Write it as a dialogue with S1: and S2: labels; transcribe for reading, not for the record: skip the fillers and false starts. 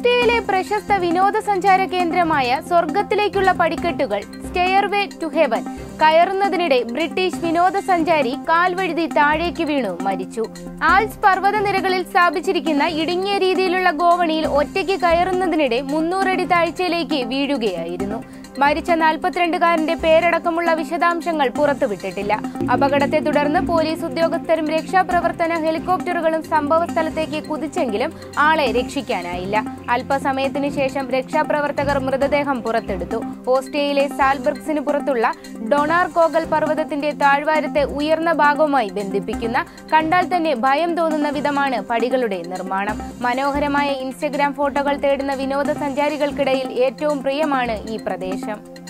S1: ഓസ്ട്രിയയിലെ പ്രശസ്ത വിനോദസഞ്ചാര കേന്ദ്രമായ സ്വർഗത്തിലേക്കുള്ള പടിക്കെട്ടുകൾ സ്റ്റെയർവേ ടു ഹെവൻ കയറുന്നതിനിടെ ബ്രിട്ടീഷ് വിനോദസഞ്ചാരി കാൽവഴുതി താഴേക്ക് വീണു മരിച്ചു. ആൽപ്സ് പർവ്വതനിരകളിൽ സ്ഥാപിച്ചിരിക്കുന്ന ഇടുങ്ങിയ രീതിയിലുള്ള ഗോവണിയിൽ ഒറ്റയ്ക്ക് കയറുന്നതിനിടെ 300 അടി താഴ്ചയിലേക്ക് വീഴുകയായിരുന്നു. മരിച്ച 42-കാരന്റെ പേരടക്കമുള്ള വിശദാംശങ്ങൾ പുറത്തുവിട്ടിട്ടില്ല. അപകടത്തെ തുടർന്ന് പോലീസ് ഉദ്യോഗസ്ഥരും രക്ഷാപ്രവർത്തന ഹെലികോപ്റ്ററുകളും സംഭവസ്ഥലത്തേക്ക് കുതിച്ചെങ്കിലും ആളെ രക്ഷിക്കാനായില്ല. അല്പസമയത്തിനു ശേഷം രക്ഷാപ്രവർത്തകർ മൃതദേഹം പുറത്തെടുത്തു. ഓസ്ട്രിയയിലെ സാൽബർഗ്സിന് പുറത്തുള്ള ഡൊണാർ കോഗൽ പർവ്വതത്തിന്റെ താഴ്വാരത്തെ ഉയർന്ന ഭാഗവുമായി ബന്ധിപ്പിക്കുന്ന കണ്ടാൽ തന്നെ ഭയം തോന്നുന്ന വിധമാണ് പടികളുടെ നിർമ്മാണം. മനോഹരമായ ഇൻസ്റ്റഗ്രാം ഫോട്ടോകൾ തേടുന്ന വിനോദസഞ്ചാരികൾക്കിടയിൽ ഏറ്റവും പ്രിയമാണ് ഈ പ്രദേശം.